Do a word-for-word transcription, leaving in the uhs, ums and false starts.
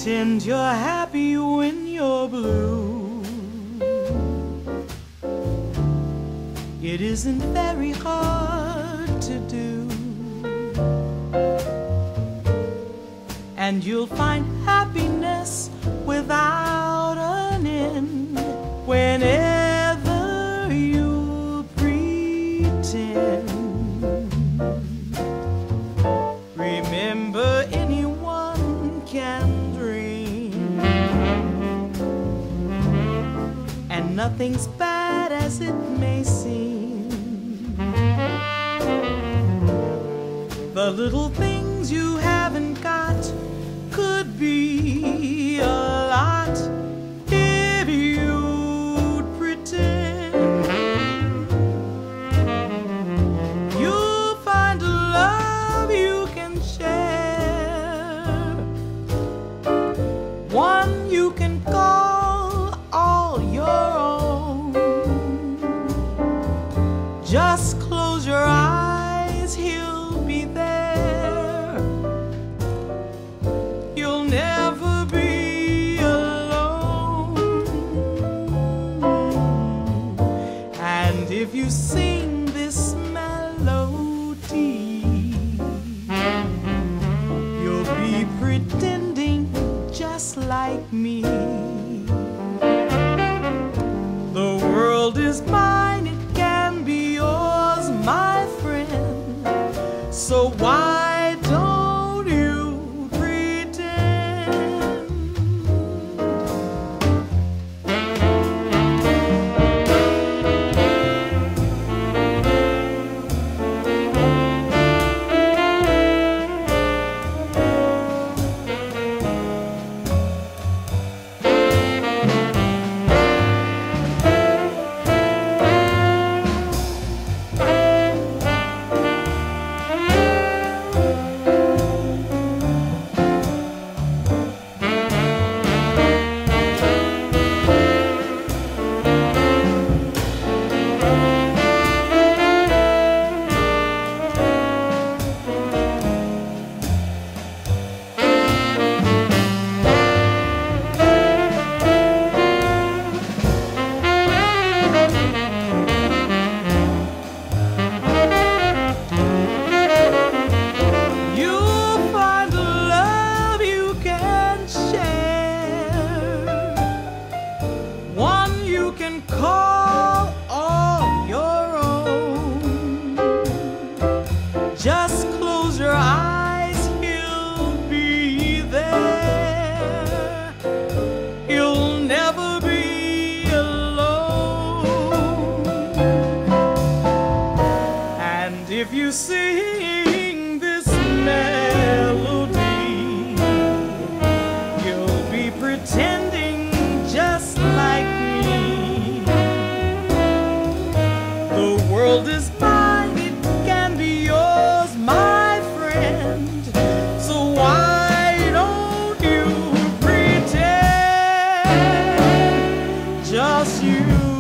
Pretend you're happy when you're blue. It isn't very hard to do, and you'll find happiness without an end whenever you pretend. Remember, anyone can dream, and nothing's bad as it may seem. The little things you haven't got could be a lot if you'd pretend. You'll find a love you can share, one you can call all your own. Just close your eyes, he'll be there. You'll never be alone. And if you sing this melody, you'll be pretending just like me. The world is mine, it can be yours, my friend. So why don't you pretend? You can call all your own. Just close your eyes, he'll be there. You'll never be alone. And if you sing this melody, you'll be pretending just like me. The world is mine, it can be yours, my friend. So why don't you pretend? Just you